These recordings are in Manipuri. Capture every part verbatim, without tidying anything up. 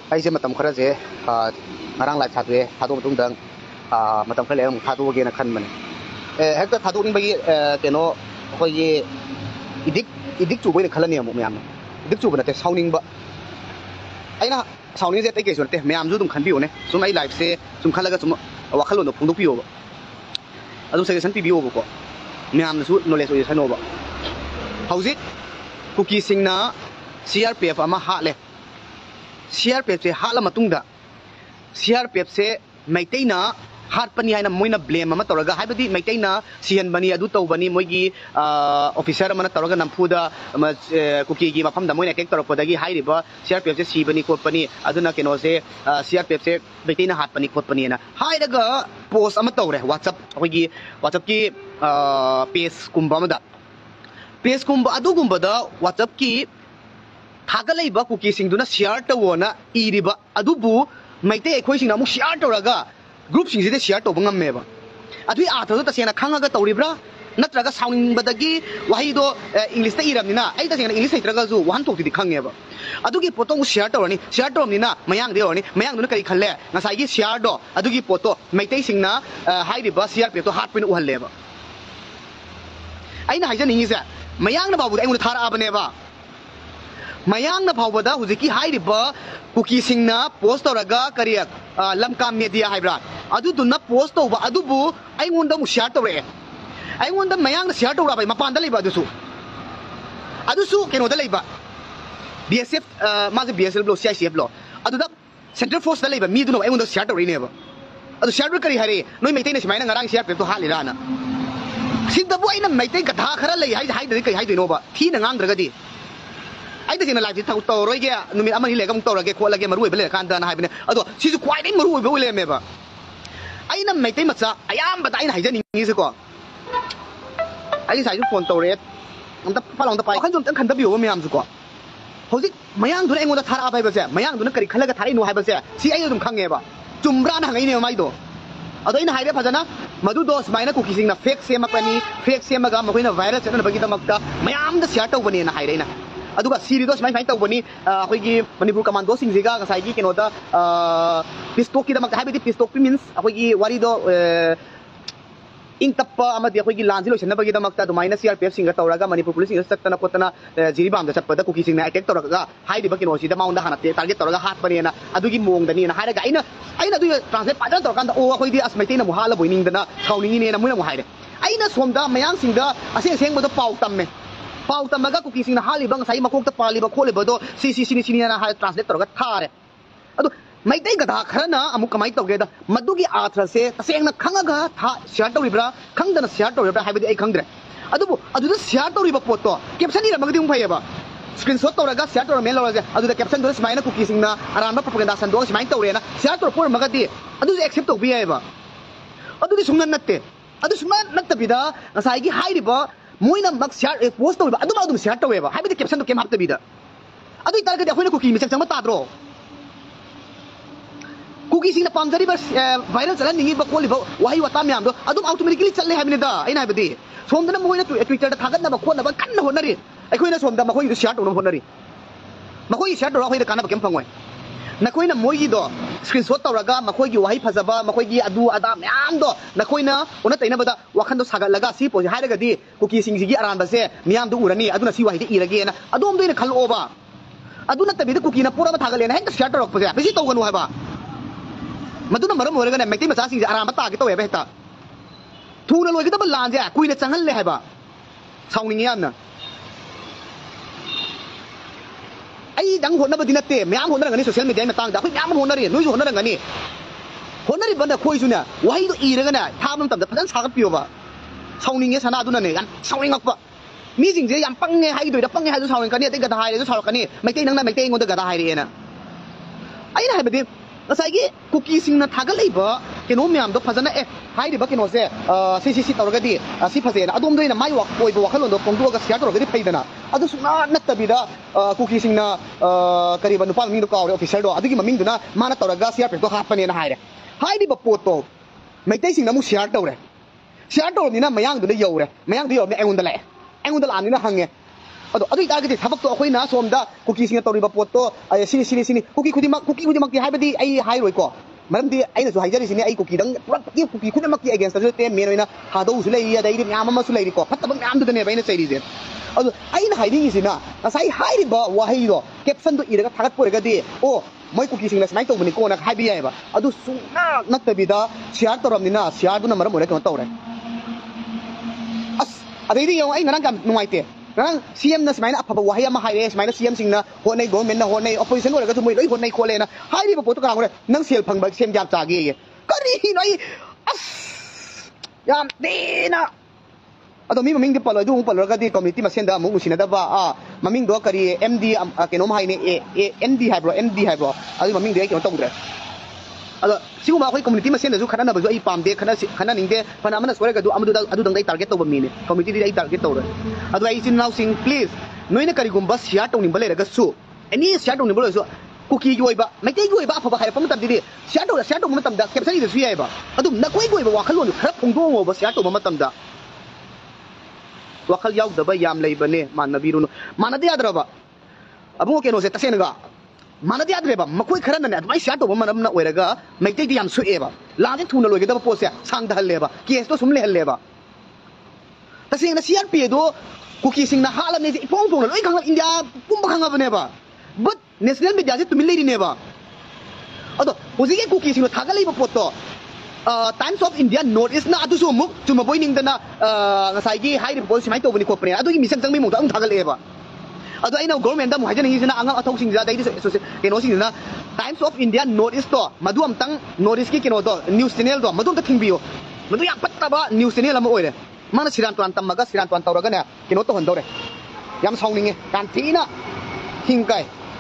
ꯑꯩꯁꯦ ꯃꯇꯝ ꯈꯔꯁꯦ ꯉꯔꯥꯡ ꯂꯥꯏꯚ ꯊꯥꯗꯣꯛꯑꯦ ꯊꯥꯗꯣꯛ ꯃꯇꯨꯡꯗ ꯃꯇꯝ ꯈꯔ ꯂꯩꯔꯒ ꯑꯃꯨꯛ ꯊꯥꯗꯣꯛꯑꯒꯦꯅ ꯈꯟꯕꯅꯦ ꯍꯦꯛꯇ ꯊꯥꯗꯣꯛꯅꯤꯡꯕꯒꯤ ꯀꯩꯅꯣ ꯑꯩꯈꯣꯏꯒꯤ 이딕 이딕 ꯆꯨꯕꯩꯅ ꯈꯜꯂꯅꯤ ꯑꯃꯨꯛ ꯃꯌꯥꯝꯅ 이딕 ꯆꯨꯕ ꯅꯠꯇꯦ ꯁꯥꯎꯅꯤꯡꯕ ꯑꯩꯅ ꯁꯥꯎꯅꯤꯡꯉꯤꯁꯦ ꯑꯇꯩ ꯀꯩꯁꯨ ꯅꯠꯇꯦ ꯃꯌꯥꯝꯁꯨ ꯑꯗꯨꯝ ꯈꯟꯕꯤꯌꯨꯅꯦ ꯁꯨꯝ ꯑꯩ ꯂꯥꯏꯐꯁꯦ ꯁꯨꯝ ꯈꯜꯂꯒ ꯁꯨꯝ ꯋꯥꯈꯜꯂꯣꯟꯗꯣ ꯐꯣꯡꯗꯣꯛꯄꯤꯌꯣꯕ ꯑꯗꯨꯝ ꯁꯖꯦꯁꯟ ꯄꯤꯕꯤꯌꯣꯕꯀꯣ ꯃꯌꯥꯝꯅꯁꯨ ꯅꯣꯂꯦꯖ ꯑꯣꯏꯁꯅꯣꯕ ꯍꯧꯖꯤꯛ ꯀꯨꯀꯤꯁꯤꯡꯅ ꯁꯤ ꯑꯥꯔ ꯄꯤ ꯑꯦꯐ ꯑꯃ ꯍꯥꯠꯂꯦ ꯁꯤ ꯑꯥꯔ ꯄꯤ ꯑꯦꯐ ꯁꯦ ꯍꯥꯠꯂ ꯃꯇꯨꯡꯗ ꯁꯤ ꯑꯥꯔ ꯄꯤ ꯑꯦꯐ ꯁꯦ ꯃꯩꯇꯩꯅ ꯍꯥꯠꯄꯅꯤ ꯍꯥꯏꯅ ꯃꯣꯏꯅ ꯕ꯭ꯂꯦꯝ ꯑꯃ ꯇꯧꯔꯒ ꯍꯥꯏꯕꯗꯤ ꯃꯩꯇꯩꯅ ꯁꯤꯍꯟꯕꯅꯤ ꯑꯗꯨ ꯇꯧꯕꯅꯤ ꯃꯣꯏꯒꯤ ꯑꯣꯐꯤꯁꯔ ꯑꯃꯅ ꯇꯧꯔꯒ ꯅꯝꯐꯨꯗ ꯀꯨꯀꯤꯒꯤ ꯃꯐꯝꯗ ꯃꯣꯏꯅ ꯑꯦꯇꯦꯛ ꯇꯧꯔꯛꯄꯗꯒꯤ ꯍꯥꯏꯔꯤꯕ ꯁꯤ ꯑꯥꯔ ꯄꯤ ꯑꯦꯐ ꯁꯦ ꯁꯤꯕꯅꯤ ꯈꯣꯠꯄꯅꯤ ꯑꯗꯨꯅ ꯀꯩꯅꯣꯁꯦ ꯁꯤ ꯑꯥꯔ ꯄꯤ ꯑꯦꯐ ꯁꯦ ꯃꯩꯇꯩꯅ ꯍꯥꯠꯄꯅꯤ ꯈꯣꯠꯄꯅꯤꯅ ꯍꯥꯏꯔꯒ ꯄꯣꯁ ꯑꯃ ꯇꯧꯔꯦ ꯋꯥꯆꯞ ꯑꯩꯈꯣꯏꯒꯤ ꯋꯥꯆꯞꯀꯤ ꯄꯦꯖꯀꯨꯝꯕ ꯑꯃꯗ ꯄꯦꯖꯀꯨꯝꯕ ꯑꯗꯨꯒꯨꯝꯕꯗ ꯋꯥꯆꯞꯀꯤ ꯊꯥꯒꯠꯂꯛꯏꯕ ꯀꯨꯀꯤꯁꯤꯡꯗꯨꯅ ꯁꯤꯌꯥꯔ ꯇꯧꯋꯣꯅ ꯏꯔꯤꯕ ꯑꯗꯨꯕꯨ ꯃꯩꯇꯩ ꯑꯩꯈꯣꯏꯁꯤꯡꯅ ꯑꯃꯨꯛ ꯁꯤꯌꯥꯔ ꯇꯧꯔꯒ ꯒ꯭ꯔꯨꯞꯁꯤꯡꯁꯤꯗ ꯁꯤꯌꯥꯔ ꯇꯧꯕ ꯉꯝꯃꯦꯕ ꯑꯗꯨꯒꯤ ꯑꯥꯔꯊꯗꯣ ꯇꯁꯦꯡꯅ ꯈꯪꯉꯒ ꯇꯧꯔꯤꯕ꯭ꯔꯥ ꯅꯠꯇ꯭ꯔꯒ ꯁꯥꯎꯅꯤꯡꯕꯗꯒꯤ ꯋꯥꯍꯩꯗꯣ ꯏꯪꯂꯤꯁꯇ ꯏꯔꯕꯅꯤꯅ ꯑꯩ ꯇꯁꯦꯡꯅ ꯏꯪꯂꯤꯁ ꯍꯩꯇ꯭ꯔꯒꯁꯨ ꯋꯥꯍꯟꯊꯣꯛꯇꯨꯗꯤ ꯈꯪꯉꯦꯕ ꯑꯗꯨꯒꯤ ꯄꯣꯠꯇꯣ ꯑꯃꯨꯛ ꯁꯤꯌꯥꯔ ꯇꯧꯔꯅꯤ ꯁꯤꯌꯥꯔ ꯇꯧꯔꯕꯅꯤꯅ ꯃꯌꯥꯡꯗ ꯌꯧꯔꯅꯤ ꯃꯌꯥꯡꯗꯨꯅ ꯀꯔꯤ ꯈꯜꯂꯦ ꯉꯁꯥꯏꯒꯤ ꯁꯤꯌꯥꯔꯗꯣ ꯑꯗꯨꯒꯤ ꯄꯣꯠꯇꯣ ꯃꯩꯇꯩꯁꯤꯡꯅ ꯍꯥꯏꯔꯤꯕ ꯁꯤ ꯑꯥꯔ ꯄꯤ ꯑꯦꯐꯇꯣ ꯍꯥꯠꯄꯅ ꯎꯍꯜꯂꯦꯕ ꯑꯩꯅ ꯍꯥꯏꯖꯅꯤꯡꯉꯤꯁꯦ ꯃꯌꯥꯡꯅ ꯐꯥꯎꯕꯗ ꯑꯩꯉꯣꯟꯗ ꯊꯥꯔꯛꯑꯕꯅꯦꯕ ꯃꯌꯥꯡꯅ ꯐꯥꯎꯕꯗ ꯍꯧꯖꯤꯛꯀꯤ ꯍꯥꯏꯔꯤꯕ ꯀꯨꯀꯤꯁꯤꯡꯅ ꯄꯣꯁ ꯇꯧꯔꯒ ꯀꯔꯤ ꯂꯝꯀꯥ ꯃꯦꯗꯤꯌꯥ ꯍꯥꯏꯕ꯭ꯔꯥ ꯑꯗꯨꯗꯨꯅ ꯄꯣꯁ ꯇꯧꯕ ꯑꯗꯨꯕꯨ ꯑꯩꯉꯣꯟꯗ ꯑꯃꯨꯛ ꯁꯤꯌꯥꯔ ꯇꯧꯔꯛꯑꯦ ꯑꯩꯉꯣꯟꯗ ꯃꯌꯥꯡꯅ ꯁꯤꯌꯥꯔ ꯇꯧꯔꯛꯑꯕ ꯃꯄꯥꯟꯗ ꯂꯩꯕ ꯑꯗꯨꯁꯨ ꯑꯗꯨꯁꯨ ꯀꯩꯅꯣꯗ ꯂꯩꯕ ꯕꯤ ꯑꯦꯁ ꯑꯦꯐ ꯃꯥꯁꯦ ꯕꯤ ꯑꯦꯁ ꯑꯦꯐ ꯂꯣ ꯁꯤ ꯑꯥꯏ ꯁꯤ ꯑꯦꯐ ꯂꯣ ꯑꯗꯨꯗ ꯁꯦꯟꯇ꯭ꯔꯦꯜ ꯐꯣꯔꯁꯇ ꯂꯩꯕ ꯃꯤꯗꯨꯅ ꯑꯩꯉꯣꯟꯗ ꯁꯤꯌꯥꯔ ꯇꯧꯔꯛꯏꯅꯦꯕ ꯑꯗꯨ ꯁꯤꯌꯥꯔꯗꯨ ꯀꯔꯤ ꯍꯥꯏꯔꯛꯏ ꯅꯣꯏ ꯃꯩꯇꯩꯅ ꯁꯨꯃꯥꯏꯅ ꯉꯔꯥꯡ ꯁꯤ ꯑꯥꯔ ꯄꯤ ꯑꯦꯐꯇꯣ ꯍꯥꯠꯂꯤꯔꯥꯅ ꯁꯤꯗꯕꯨ ꯑꯩꯅ ꯃꯩꯇꯩ ꯒꯙꯥ ꯈꯔ ꯂꯩ ꯍꯥꯏꯗ꯭ꯔꯗꯤ ꯀꯩ ꯍꯥꯏꯗꯣꯏꯅꯣꯕ ꯊꯤꯅ ꯉꯥꯡꯗ꯭ꯔꯒꯗꯤ ꯑꯩ ꯇꯁꯦꯡꯅ ꯂꯥꯏꯐꯁꯦ ꯇꯧꯔꯣꯏꯒꯦ ꯅꯨꯃꯤꯠ ꯑꯃ ꯂꯩꯔꯒ ꯑꯃꯨꯛ ꯇꯧꯔꯒꯦ ꯈꯣꯠꯂꯒꯦ ꯃꯔꯨ ꯑꯣꯏꯕ ꯂꯩꯔꯀꯥꯟꯗꯅ ꯍꯥꯏꯕꯅꯦ ꯑꯗꯣ ꯁꯤꯁꯨ ꯈ꯭ꯋꯥꯏꯗꯒꯤ ꯃꯔꯨ ꯑꯣꯏꯕ ꯑꯣꯏ ꯂꯩꯔꯝꯃꯦꯕ ꯑꯩꯅ ꯃꯩꯇꯩ ꯃꯆꯥ ꯑꯌꯥꯝꯕꯗ ꯑꯩꯅ ꯍꯥꯏꯖꯅꯤꯡꯉꯤꯁꯦꯀꯣ ꯑꯩ ꯉꯁꯥꯏꯁꯨ ꯐꯣꯟ ꯇꯧꯔꯛꯑꯦ ꯑꯝꯇ ꯐꯠ ꯑꯝꯇ ꯄꯥꯏ ꯋꯥꯈꯜꯁꯨ ꯑꯝꯇꯪ ꯈꯟꯊꯕꯤꯌꯣꯕ ꯃꯌꯥꯝꯁꯨꯀꯣ ꯍꯧꯖꯤꯛ ꯃꯌꯥꯡꯗꯨꯅ ꯑꯩꯉꯣꯟꯗ ꯊꯥꯔꯛꯑꯕ ꯍꯥꯏꯕꯁꯦ ꯃꯌꯥꯡꯗꯨꯅ ꯀꯔꯤ ꯈꯜꯂꯒ ꯊꯥꯔꯛꯏꯅꯣ ꯍꯥꯏꯕꯁꯦ ꯁꯤ ꯑꯩ ꯑꯗꯨꯝ ꯈꯪꯉꯦꯕ ꯆꯨꯝꯕ꯭ꯔꯥꯅ ꯍꯪꯉꯛꯏꯅꯦꯕ ꯃꯥꯏꯗꯣ ꯑꯗꯣ ꯑꯩꯅ ꯍꯥꯏꯔꯦ ꯐꯖꯅ ꯃꯗꯨꯗꯣ ꯁꯨꯃꯥꯏꯅ ꯀꯨꯀꯤꯁꯤꯡꯅ ꯐꯦꯛ ꯁꯦꯝꯃꯛꯄꯅꯤ ꯐꯦꯛ ꯁꯦꯝꯃꯒ ꯃꯈꯣꯏꯅ ꯚꯥꯏꯔꯦꯜ ꯆꯠꯅꯕꯒꯤꯗꯃꯛꯇ ꯃꯌꯥꯝꯗ ꯁꯤꯌꯥꯔ ꯇꯧꯕꯅꯦꯅ ꯍꯥꯏꯔꯦ ꯑꯩꯅ ꯑꯗꯨꯒ ꯁꯤꯔꯤꯗꯣ ꯁꯨꯃꯥꯏ ꯁꯨꯃꯥꯏꯅ ꯇꯧꯕꯅꯤ ꯑꯩꯈꯣꯏꯒꯤ ꯃꯅꯤꯄꯨꯔ ꯀꯃꯥꯟꯗꯣꯁꯤꯡꯁꯤꯒ ꯉꯁꯥꯏꯒꯤ ꯀꯩꯅꯣꯗ ꯄꯤꯁꯇꯣꯛꯀꯤꯗꯃꯛꯇ ꯍꯥꯏꯕꯗꯤ ꯄꯤꯁꯇꯣꯛꯀꯤ ꯃꯤꯟꯁ ꯑꯩꯈꯣꯏꯒꯤ ꯋꯥꯔꯤꯗꯣ ꯏꯪ ꯇꯞꯄ ꯑꯃꯗꯤ ꯑꯩꯈꯣꯏꯒꯤ ꯂꯥꯟꯁꯤ ꯂꯣꯏꯁꯤꯟꯅꯕꯒꯤꯗꯃꯛꯇ ꯑꯗꯨꯃꯥꯏꯅ ꯁꯤ ꯑꯥꯔ ꯄꯤ ꯑꯦꯐꯁꯤꯡꯒ ꯇꯧꯔꯒ ꯃꯅꯤꯄꯨꯔ ꯄꯨꯂꯤꯁꯁꯤꯡꯒ ꯆꯠꯇꯅ ꯈꯣꯠꯇꯅ ꯖꯤꯔꯤꯕꯥꯝꯗ ꯆꯠꯄꯗ ꯀꯨꯀꯤꯁꯤꯡꯅ ꯑꯦꯇꯦꯛ ꯇꯧꯔꯒ ꯍꯥꯏꯔꯤꯕ ꯀꯩꯅꯣꯁꯤꯗ ꯃꯉꯣꯟꯗ ꯍꯥꯟꯅ ꯇꯥꯔꯒꯦꯠ ꯇꯧꯔꯒ ꯍꯥꯠꯄꯅꯦꯅ ꯑꯗꯨꯒꯤ ꯃꯑꯣꯡꯗꯅꯤꯅ ꯍꯥꯏꯔꯒ ꯑꯩꯅ ꯑꯩꯅ ꯑꯗꯨꯒꯤ ꯇ꯭ꯔꯥꯟꯁꯂꯦꯠ ꯐꯖꯅ ꯇꯧꯔꯀꯥꯟꯗ ꯑꯣ ꯑꯩꯈꯣꯏꯗꯤ ꯑꯁ ꯃꯩꯇꯩꯅ ꯑꯃꯨꯛ ꯍꯥꯠꯂꯕꯣꯏ ꯅꯤꯡꯗꯅ ꯁꯥꯎꯅꯤꯡꯉꯤꯅꯦꯅ ꯃꯣꯏꯅ ꯑꯃꯨꯛ ꯍꯥꯏꯔꯦ ꯑꯩꯅ ꯁꯣꯝꯗ ꯃꯌꯥꯡꯁꯤꯡꯗ ꯑꯁꯦꯡ ꯑꯁꯦꯡꯕꯗꯣ ꯄꯥꯎ ꯇꯝꯃꯦ ꯄꯥꯎ ꯇꯝꯃꯒ ꯀꯨꯀꯤꯁꯤꯡꯅ ꯍꯥꯠꯂꯤꯕ ꯉꯁꯥꯏ ꯃꯀꯣꯛꯇ ꯄꯥꯜꯂꯤꯕ ꯈꯣꯠꯂꯤꯕꯗꯣ ꯁꯤ ꯁꯤ ꯁꯤꯅꯤ ꯁꯤꯅꯤꯅ ꯇ꯭ꯔꯥꯟꯁꯂꯦꯠ ꯇꯧꯔꯒ ꯊꯥꯔꯦ ꯑꯗꯣ ꯃꯩꯇꯩ ꯒꯙꯥ ꯈꯔꯅ ꯑꯃꯨꯛ ꯀꯃꯥꯏꯅ ꯇꯧꯒꯦꯗ ꯃꯗꯨꯒꯤ ꯑꯥꯔꯊꯁꯦ ꯇꯁꯦꯡꯅ ꯈꯪꯉꯒ ꯁꯤꯌꯥꯔ ꯇꯧꯔꯤꯕ꯭ꯔꯥ ꯈꯪꯗꯅ ꯁꯤꯌꯥꯔ ꯇꯧꯔꯤꯕ꯭ꯔꯥ ꯍꯥꯏꯕꯗꯤ ꯑꯩ ꯈꯪꯗ꯭ꯔꯦ ꯑꯗꯨꯕꯨ ꯑꯗꯨꯗ ꯁꯤꯌꯥꯔ ꯇꯧꯔꯤꯕ ꯄꯣꯠꯇꯣ ꯀꯦꯞꯁꯟ ꯏꯔꯝꯃꯒꯗꯤ ꯑꯃꯨꯛ ꯐꯩꯌꯦꯕ ꯁ꯭ꯀ꯭ꯔꯤꯟ ꯁꯣꯠ ꯇꯧꯔꯒ ꯁꯤꯌꯥꯔ ꯇꯧꯔꯝꯃꯦ ꯂꯧꯔꯁꯦ ꯑꯗꯨꯗ ꯀꯦꯞꯁꯟꯗꯨꯗ ꯁꯨꯃꯥꯏꯅ ꯀꯨꯀꯤꯁꯤꯡꯅ ꯑꯔꯥꯟꯕ ꯄ꯭ꯔꯣꯄꯒꯦꯟꯗꯥ ꯁꯟꯗꯣꯛꯑꯒ ꯁꯨꯃꯥꯏꯅ ꯇꯧꯔꯦꯅ ꯁꯤꯌꯥꯔ ꯇꯧꯔꯛꯄ ꯑꯣꯏꯔꯝꯃꯒꯗꯤ ꯑꯗꯨꯁꯨ ꯑꯦꯛꯁꯦꯞ ꯇꯧꯕ ꯌꯥꯏꯑꯕ ꯑꯗꯨꯗꯤ ꯁꯨꯡꯅꯠ ꯅꯠꯇꯦ ꯑꯗꯨ ꯁꯨꯡꯅꯠ ꯅꯠꯇꯕꯤꯗ ꯉꯁꯥꯏꯒꯤ ꯍꯥꯏꯔꯤꯕ ꯃꯣꯏꯅꯃꯛ ꯁꯤꯌꯥꯔ ꯄꯣꯁ ꯇꯧꯔꯤꯕ ꯑꯗꯨꯃꯛ ꯑꯗꯨꯝ ꯁꯤꯌꯥꯔ ꯇꯧꯋꯦꯕ ꯍꯥꯏꯕꯗꯤ ꯀꯦꯞꯁꯟꯗꯣ ꯀꯩꯝ ꯍꯥꯞꯇꯕꯤꯗ ꯑꯗꯨ ꯑꯣꯏꯇꯥꯔꯒꯗꯤ ꯑꯩꯈꯣꯏꯅ ꯀꯨꯀꯤ ꯃꯤꯆꯪ ꯆꯪꯕ ꯇꯥꯗ꯭ꯔꯣ ꯀꯨꯀꯤꯁꯤꯡꯅ ꯄꯥꯝꯖꯔꯤꯕ ꯚꯥꯏꯔꯦꯜ ꯆꯠꯍꯟꯅꯤꯡꯉꯤꯕ ꯈꯣꯠꯂꯤꯕ ꯋꯥꯍꯩ ꯋꯥꯇꯥ ꯃꯌꯥꯝꯗꯣ ꯑꯗꯨꯝ ꯑꯣꯇꯣꯃꯦꯇꯤꯀꯂꯤ ꯆꯠꯂꯦ ꯍꯥꯏꯕꯅꯤꯗ ꯑꯩꯅ ꯍꯥꯏꯕꯗꯤ ꯁꯣꯝꯗꯅ ꯃꯈꯣꯏꯅ ꯇ꯭ꯋꯤꯇꯔꯗ ꯊꯥꯒꯠꯅꯕ ꯈꯣꯠꯅꯕ ꯀꯟꯅ ꯍꯣꯠꯅꯔꯤ ꯑꯩꯈꯣꯏꯅ ꯁꯣꯝꯗ ꯃꯈꯣꯏꯒꯤꯗꯣ ꯁꯤꯌꯥꯔ ꯇꯧꯅꯕ ꯍꯣꯠꯅꯔꯤ ꯃꯈꯣꯏꯒꯤ ꯁꯤꯌꯥꯔ ꯇꯧꯔꯒ ꯑꯩꯈꯣꯏꯗ ꯀꯥꯟꯅꯕ ꯀꯩꯝ ꯐꯪꯉꯣꯏ ꯅꯈꯣꯏꯅ ꯃꯣꯏꯒꯤꯗꯣ ꯁ꯭ꯀ꯭ꯔꯤꯟ ꯁꯣꯠ ꯇꯧꯔꯒ ꯃꯈꯣꯏꯒꯤ ꯋꯥꯍꯩ ꯐꯖꯕ ꯃꯈꯣꯏꯒꯤ ꯑꯗꯨ ꯑꯗꯥ ꯃꯌꯥꯝꯗꯣ ꯅꯈꯣꯏꯅ ꯑꯣꯟꯅ ꯇꯩꯅꯕꯗ ꯋꯥꯈꯟꯗꯣ ꯁꯥꯒꯠꯂꯒ ꯁꯤ ꯄꯣꯠꯁꯦ ꯍꯥꯏꯔꯒꯗꯤ ꯀꯨꯀꯤꯁꯤꯡꯁꯤꯒꯤ ꯑꯔꯥꯟꯕꯁꯦ ꯃꯤꯌꯥꯝꯗꯣ ꯎꯔꯅꯤ ꯑꯗꯨꯅ ꯁꯤ ꯋꯥꯍꯩꯁꯦ ꯏꯔꯒꯦꯅ ꯑꯗꯣꯝꯗ ꯑꯣꯏꯅ ꯈꯜꯂꯛꯑꯣꯕ ꯑꯗꯨ ꯅꯠꯇꯕꯤꯗ ꯀꯨꯀꯤꯅ ꯄꯣꯠ ꯑꯃ ꯊꯥꯒꯠꯂꯦꯅ ꯍꯦꯛꯇ ꯁꯤꯌꯥꯔ ꯇꯧꯔꯛꯄꯁꯦ ꯃꯁꯤ ꯇꯧꯒꯅꯨ ꯍꯥꯏꯕ ꯃꯗꯨꯅ ꯃꯔꯝ ꯑꯣꯏꯔꯒꯅꯦ ꯃꯩꯇꯩ ꯃꯆꯥꯁꯤꯡꯁꯦ ꯑꯔꯥꯟꯕ ꯇꯥꯒꯦ ꯇꯧꯋꯦꯕ ꯍꯦꯛꯇ ꯊꯨꯅ ꯂꯣꯏꯒꯗꯕ ꯂꯥꯟꯁꯦ ꯀꯨꯏꯅ ꯆꯪꯍꯜꯂꯦ ꯍꯥꯏꯕ ꯁꯥꯎꯅꯤꯡꯉꯦ ꯌꯥꯝꯅ ꯑꯩꯗꯪ ꯍꯣꯠꯅꯕꯗꯤ ꯅꯠꯇꯦ ꯃꯌꯥꯝ ꯍꯣꯠꯅꯔꯝꯒꯅꯤ ꯁꯣꯁꯤꯌꯦꯜ ꯃꯤꯗꯤꯌꯥꯒꯤ ꯃꯇꯥꯡꯗ ꯑꯩꯈꯣꯏ ꯃꯌꯥꯝ ꯍꯣꯠꯅꯔꯤ ꯅꯣꯏꯁꯨ ꯍꯣꯠꯅꯔꯝꯒꯅꯤ ꯍꯣꯠꯅꯔꯤꯕ ꯅꯈꯣꯏꯁꯨꯅꯦ ꯋꯥꯍꯩꯗꯣ ꯏꯔꯒꯅꯦ ꯊꯥꯕ ꯃꯇꯝꯗ ꯐꯖꯅ ꯁꯥꯒꯠꯄꯤꯌꯣꯕ ꯁꯥꯎꯅꯤꯡꯉꯦ ꯁꯅꯥ ꯑꯗꯨꯅꯅꯦ ꯌꯥꯝ ꯁꯥꯎꯅꯤꯡꯉꯛꯄ ꯃꯤꯁꯤꯡꯁꯦ ꯌꯥꯝ ꯄꯪꯉꯦ ꯍꯥꯏꯗꯣꯏꯗ ꯄꯪꯉꯦ ꯍꯥꯏꯁꯨ ꯁꯥꯎꯔꯛꯀꯅꯤ ꯑꯇꯩ ꯒꯙꯥ ꯍꯥꯏꯔꯁꯨ ꯁꯥꯎꯔꯛꯀꯅꯤ ꯃꯩꯇꯩ ꯅꯪꯅ ꯃꯩꯇꯩ ꯑꯩꯉꯣꯟꯗ ꯒꯙꯥ ꯍꯥꯏꯔꯛꯑꯦꯅ ꯑꯩꯅ ꯍꯥꯏꯕꯗꯤ ꯉꯁꯥꯏꯒꯤ ꯀꯨꯀꯤꯁꯤꯡꯅ ꯊꯥꯒꯠꯂꯛꯏꯕ ꯀꯩꯅꯣ ꯃꯌꯥꯝꯗꯣ ꯐꯖꯅ ꯑꯦ ꯍꯥꯏꯔꯤꯕ ꯀꯩꯅꯣꯁꯦ ꯁꯤ ꯁꯤ ꯁꯤ ꯇꯧꯔꯒꯗꯤ ꯁꯤ ꯐꯖꯩꯅ ꯑꯗꯣꯝꯗ ꯑꯣꯏꯅ ꯃꯥꯏ ꯑꯣꯏꯕ ꯋꯥꯈꯜꯂꯣꯟꯗꯣ ꯐꯣꯡꯗꯣꯛꯑꯒ ꯁꯤꯌꯥꯔ ꯇꯧꯔꯒꯗꯤ ꯐꯩꯗꯅ ꯑꯗꯨ ꯁꯨꯡꯅꯠ ꯅꯠꯇꯕꯤꯗ ꯀꯨꯀꯤꯁꯤꯡꯅ ꯀꯔꯤꯕ ꯅꯨꯄꯥ ꯃꯃꯤꯡꯗꯣ ꯀꯥꯎꯔꯦ ꯑꯣꯐꯤꯁꯔꯗꯣ ꯑꯗꯨꯒꯤ ꯃꯃꯤꯡꯗꯨꯅ ꯃꯥꯅ ꯇꯧꯔꯒ ꯁꯤ ꯑꯥꯔ ꯄꯤ ꯑꯦꯐꯇꯣ ꯍꯥꯠꯄꯅꯦꯅ ꯍꯥꯏꯔꯦ ꯍꯥꯏꯔꯤꯕ ꯄꯣꯠꯇꯣ ꯃꯩꯇꯩꯁꯤꯡꯅ ꯑꯃꯨꯛ ꯁꯤꯌꯥꯔ ꯇꯧꯔꯦ ꯁꯤꯌꯥꯔ ꯇꯧꯔꯕꯅꯤꯅ ꯃꯌꯥꯡꯗꯨꯅ ꯌꯧꯔꯦ ꯃꯌꯥꯡꯗꯨ ꯌꯧꯔꯕꯅꯤꯅ ꯑꯩꯉꯣꯟꯗ ꯂꯥꯛꯑꯦ ꯑꯩꯉꯣꯟꯗ ꯂꯥꯛꯑꯕꯅꯤꯅ ꯍꯪꯉꯦ ꯑꯗꯣ ꯑꯗꯨ ꯇꯥꯔꯒꯗꯤ ꯊꯕꯛꯇꯣ ꯑꯩꯈꯣꯏꯅ ꯁꯣꯝꯗ ꯀꯨꯀꯤꯁꯤꯡꯅ ꯇꯧꯔꯤꯕ ꯄꯣꯠꯇꯣ ꯁꯤꯅꯤ ꯁꯤꯅꯤ ꯁꯤꯅꯤ ꯀꯨꯀꯤ ꯈꯨꯗꯤꯡꯃꯛ ꯀꯨꯀꯤ ꯈꯨꯗꯤꯡꯃꯛꯇꯤ ꯍꯥꯏꯕꯗꯤ ꯑꯩ ꯍꯥꯏꯔꯣꯏꯀꯣ ꯃꯔꯝꯗꯤ ꯑꯩꯅꯁꯨ ꯍꯥꯏꯖꯔꯤꯁꯤꯅꯤ ꯑꯩ ꯀꯨꯀꯤꯗꯪ ꯄꯨꯂꯞ ꯀꯨꯀꯤ ꯈꯨꯗꯤꯡꯃꯛꯀꯤ ꯑꯦꯒꯦꯟꯁꯇꯁꯨ ꯅꯠꯇꯦ ꯃꯦꯟ ꯑꯣꯏꯅ ꯊꯥꯗꯧꯁꯨ ꯂꯩꯔꯤ ꯑꯗꯩꯗꯤ ꯃꯌꯥꯝ ꯑꯃꯁꯨ ꯂꯩꯔꯤꯀꯣ ꯐꯠꯇꯕ ꯃꯌꯥꯝꯗꯨꯗꯅꯦꯕ ꯑꯩꯅ ꯆꯩꯔꯤꯁꯦ ꯑꯗꯣ ꯑꯩꯅ ꯍꯥꯏꯅꯤꯡꯉꯤꯁꯤꯅ ꯉꯁꯥꯏ ꯍꯥꯏꯔꯤꯕ ꯋꯥꯍꯩꯗꯣ ꯀꯦꯞꯁꯟꯗꯣ ꯏꯔꯒ ꯊꯥꯒꯠꯄ ꯑꯣꯏꯔꯒꯗꯤ ꯑꯣ ꯃꯣꯏ ꯀꯨꯀꯤꯁꯤꯡꯅ ꯁꯨꯃꯥꯏꯅ ꯇꯧꯕꯅꯤꯀꯣꯅ ꯍꯥꯏꯕ ꯌꯥꯏꯑꯕ ꯑꯗꯨ ꯁꯨꯡꯅ ꯅꯠꯇꯕꯤꯗ ꯁꯤꯌꯥꯔ ꯇꯧꯔꯕꯅꯤꯅ ꯁꯤꯌꯥꯔꯗꯨꯅ ꯃꯔꯝ ꯑꯣꯏꯔꯒ ꯀꯩꯅꯣ ꯇꯧꯔꯦ ꯑꯁ ꯑꯗꯩꯗꯤ ꯌꯦꯡꯉꯣ ꯑꯩ ꯉꯔꯥꯡ ꯌꯥꯝ ꯅꯨꯡꯉꯥꯏꯇꯦ ꯉꯔꯥꯡ ꯁꯤ ꯑꯦꯝꯅ ꯁꯨꯃꯥꯏꯅ ꯑꯐꯕ ꯋꯥꯍꯩ ꯑꯃ ꯍꯥꯏꯔꯛꯑꯦ ꯁꯨꯃꯥꯏꯅ ꯁꯤ ꯑꯦꯝꯁꯤꯡꯅ ꯍꯣꯠꯅꯩ ꯒꯣꯔꯃꯦꯟꯅ ꯍꯣꯠꯅꯩ ꯑꯣꯄꯣꯖꯤꯁꯟ ꯑꯣꯏꯔꯒꯁꯨ ꯃꯣꯏ ꯂꯣꯏ ꯍꯣꯠꯅꯩ ꯈꯣꯠꯂꯦꯅ ꯍꯥꯏꯔꯤꯕ ꯄꯣꯠꯇꯣ ꯀꯅꯥꯒꯣꯔꯦ ꯅꯪ ꯁꯦꯜ ꯐꯪꯕ ꯁꯦꯝ ꯌꯥꯝ ꯆꯥꯒꯦꯌꯦ ꯀꯔꯤꯅꯣ ꯑꯩ ꯑꯁ ꯌꯥꯝ ꯊꯤꯅ ꯑꯗꯣ ꯃꯤ ꯃꯃꯤꯡꯗꯤ ꯄꯜꯂꯣꯏ ꯑꯗꯨ ꯑꯃꯨꯛ ꯄꯜꯂꯨꯔꯒꯗꯤ ꯀꯝꯃ꯭ꯌꯨꯅꯤꯇꯤ ꯃꯁꯦꯟꯗ ꯑꯃꯨꯛ ꯅꯨꯡꯁꯤꯅꯗꯕ ꯑꯥ ꯃꯃꯤꯡꯗꯣ ꯀꯔꯤ ꯑꯦꯝ ꯗꯤ ꯀꯩꯅꯣꯝ ꯍꯥꯏꯅꯦ ꯑꯦ ꯑꯦ ꯑꯦꯟ ꯗꯤ ꯍꯥꯏꯕ꯭ꯔꯣ ꯑꯦꯟ ꯗꯤ ꯍꯥꯏꯕ꯭ꯔꯣ ꯑꯗꯨ ꯃꯃꯤꯡꯗꯤ ꯑꯩ ꯀꯩꯅꯣ ꯇꯧꯗ꯭ꯔꯦ ꯑꯗꯣ ꯁꯤꯒꯨꯝꯕ ꯑꯩꯈꯣꯏ ꯀꯝꯃ꯭ꯌꯨꯅꯤꯇꯤ ꯃꯁꯦꯟꯗꯁꯨ ꯈꯠꯅꯅꯕꯁꯨ ꯑꯩ ꯄꯥꯝꯗꯦ ꯈꯠꯅꯅꯤꯡꯗꯦ ꯐꯅ ꯑꯃꯅ ꯁꯣꯏꯔꯒꯗꯨ ꯑꯃꯗꯨꯗ ꯑꯗꯨꯗꯪ ꯑꯩ ꯇꯥꯔꯒꯦꯠ ꯇꯧꯕ ꯃꯤꯅꯦ ꯀꯝꯃ꯭ꯌꯨꯅꯤꯇꯤꯗꯤ ꯑꯩ ꯇꯥꯔꯒꯦꯠ ꯇꯧꯔꯣꯏ ꯑꯗꯣ ꯑꯩ ꯏꯆꯤꯟ ꯏꯅꯥꯎꯁꯤꯡ ꯄ꯭ꯂꯤꯖ ꯅꯣꯏꯅ ꯀꯔꯤꯒꯨꯝꯕ ꯁꯤꯌꯥꯔ ꯇꯧꯅꯤꯡꯕ ꯂꯩꯔꯒꯁꯨ ꯑꯦꯅꯤ ꯁꯤꯌꯥꯔ ꯇꯧꯅꯤꯡꯕ ꯂꯩꯔꯁꯨ ꯀꯨꯀꯤꯒꯤ ꯑꯣꯏꯕ ꯃꯩꯇꯩꯒꯤ ꯑꯣꯏꯕ ꯑꯐꯕ ꯍꯥꯏꯔꯛꯄ ꯃꯇꯝꯗꯗꯤ ꯁꯤꯌꯥꯔ ꯇꯧ ꯁꯤꯌꯥꯔ ꯇꯧꯕ ꯃꯇꯝꯗ ꯀꯦꯞꯁꯟ ꯏꯗꯁꯨ ꯌꯥꯏꯑꯕ ꯑꯗꯨꯝ ꯅꯈꯣꯏꯒꯤ ꯑꯣꯏꯕ ꯋꯥꯈꯜꯂꯣꯟꯗꯨ ꯈꯔ ꯐꯣꯡꯗꯣꯛꯉꯣꯕ ꯁꯤꯌꯥꯔ ꯇꯧꯕ ꯃꯇꯝꯗ ꯋꯥꯈꯜ ꯌꯥꯎꯗꯕ ꯌꯥꯝ ꯂꯩꯕꯅꯦ ꯃꯥꯟꯅꯕꯤꯔꯨꯅꯨ ꯃꯥꯟꯅꯗ ꯌꯥꯗ꯭ꯔꯕ ꯑꯕꯨꯡꯉꯣ ꯀꯩꯅꯣꯁꯦ ꯇꯁꯦꯡꯅꯒ ꯃꯥꯟꯅꯗ ꯌꯥꯗ꯭ꯔꯦꯕ ꯃꯈꯣꯏ ꯈꯔꯅꯅꯦ ꯑꯗꯨꯃꯥꯏꯅ ꯁꯤꯌꯥꯔ ꯇꯧꯕ ꯃꯔꯝꯅ ꯑꯣꯏꯔꯒ ꯃꯩꯇꯩꯗꯤ ꯌꯥꯝ ꯁꯣꯛꯑꯦꯕ ꯂꯥꯟꯁꯦ ꯊꯨꯅ ꯂꯣꯏꯒꯗꯕ ꯄꯣꯠꯁꯦ ꯁꯥꯡꯗꯍꯜꯂꯦꯕ ꯀꯦꯁꯇꯣ ꯁꯨꯝ ꯂꯩꯍꯜꯂꯦꯕ ꯇꯁꯦꯡꯅ ꯁꯤ ꯑꯥꯔ ꯄꯤ ꯑꯗꯣ ꯀꯨꯀꯤꯁꯤꯡꯅ ꯍꯥꯠꯂꯕꯅꯦꯁꯦ ꯏꯐꯣꯡ ꯐꯣꯡꯅ ꯂꯣꯏ ꯈꯪꯉ ꯏꯟꯗꯤꯌꯥ ꯄꯨꯝꯕ ꯈꯪꯉꯕꯅꯦꯕ ꯕꯠ ꯅꯦꯁꯅꯦꯜ ꯃꯤꯗꯤꯌꯥꯁꯦ ꯇꯨꯃꯤꯟ ꯂꯩꯔꯤꯅꯦꯕ ꯑꯗꯣ ꯍꯧꯖꯤꯛꯀꯤ ꯀꯨꯀꯤꯁꯤꯡꯅ ꯊꯥꯒꯠꯂꯤꯕ ꯄꯣꯠꯇꯣ ꯇꯥꯏꯝꯁ ꯑꯣꯐ ꯏꯟꯗꯤꯌꯥ ꯅꯣꯔꯠ ꯏꯁꯅ ꯑꯗꯨꯁꯨ ꯑꯃꯨꯛ ꯆꯨꯝꯃꯕꯣꯏ ꯅꯤꯡꯗꯅ ꯉꯁꯥꯏꯒꯤ ꯍꯥꯏꯔꯤꯕ ꯄꯣꯠ ꯁꯨꯃꯥꯏꯅ ꯇꯧꯕꯅꯤ ꯈꯣꯠꯄꯅꯤ ꯑꯗꯨꯒꯤ ꯃꯤꯆꯪ ꯆꯪꯕꯒꯤ ꯃꯑꯣꯡꯗ ꯑꯗꯨꯝ ꯊꯥꯒꯠꯂꯛꯑꯦꯕ ꯑꯗꯣ ꯑꯩꯅ ꯒꯣꯔꯃꯦꯟꯗ ꯑꯃꯨꯛ ꯍꯥꯏꯖꯅꯤꯡꯉꯤꯁꯤꯅ ꯑꯉꯥꯡ ꯑꯊꯧꯁꯤꯡꯁꯤꯗ ꯑꯗꯩꯗꯤ ꯀꯩꯅꯣꯁꯤꯡꯁꯤꯅ ꯇꯥꯏꯝꯁ ꯑꯣꯐ ꯏꯟꯗꯤꯌꯥ ꯅꯣꯔꯠ ꯏꯁꯇꯣ ꯃꯗꯨ ꯑꯝꯇꯪ ꯅꯣꯔꯠ ꯏꯁꯀꯤ ꯀꯩꯅꯣꯗꯣ ꯅ꯭ꯌꯨꯁ ꯆꯦꯅꯦꯜꯗꯣ ꯃꯗꯨ ꯑꯝꯇ ꯊꯤꯡꯕꯤꯌꯨ ꯃꯗꯨ ꯌꯥꯝ ꯐꯠꯇꯕ ꯅ꯭ꯌꯨꯁ ꯆꯦꯅꯦꯜ ꯑꯃ ꯑꯣꯏꯔꯦ ꯃꯥꯅ ꯁꯤꯔꯥꯟ ꯇꯨꯔꯥꯟ ꯇꯝꯃꯒ ꯁꯤꯔꯥꯟ ꯇꯨꯔꯥꯟ ꯇꯧꯔꯒꯅꯦ ꯀꯩꯅꯣ ꯇꯧꯍꯟꯗꯧꯔꯦ ꯌꯥꯝ ꯁꯥꯎꯅꯤꯡꯉꯦ ꯌꯥꯝ ꯊꯤꯅ ꯍꯤꯡ ꯀꯥꯏ